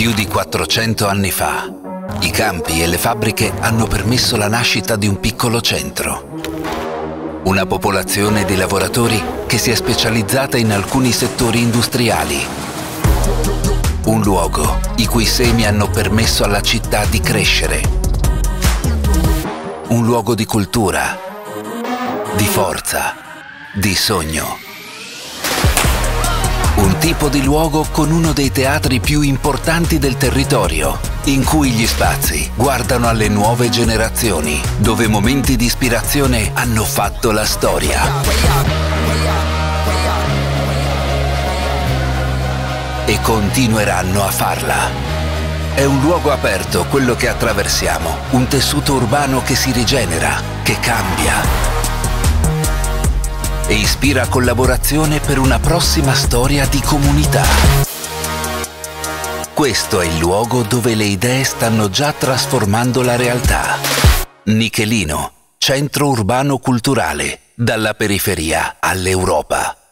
Più di 400 anni fa, i campi e le fabbriche hanno permesso la nascita di un piccolo centro. Una popolazione di lavoratori che si è specializzata in alcuni settori industriali. Un luogo i cui semi hanno permesso alla città di crescere. Un luogo di cultura, di forza, di sogno. Un tipo di luogo con uno dei teatri più importanti del territorio, in cui gli spazi guardano alle nuove generazioni, dove momenti di ispirazione hanno fatto la storia. E continueranno a farla. È un luogo aperto quello che attraversiamo, un tessuto urbano che si rigenera, che cambia e ispira collaborazione per una prossima storia di comunità. Questo è il luogo dove le idee stanno già trasformando la realtà. Nichelino, centro urbano culturale, dalla periferia all'Europa.